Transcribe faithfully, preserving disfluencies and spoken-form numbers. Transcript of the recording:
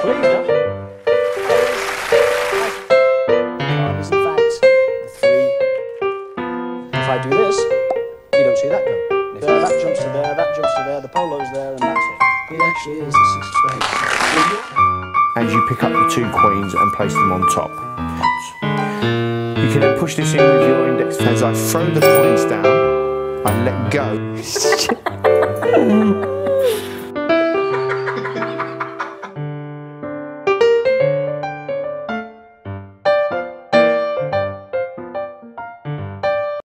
clean now. Card is in fact a three. If I do this, you don't see that go. There, that jumps to there, that jumps to there, the polo's there, and that's it. It actually is the six of spades. And you pick up the two queens and place them on top. You can then push this in with your index as I throw the coins down, I let go.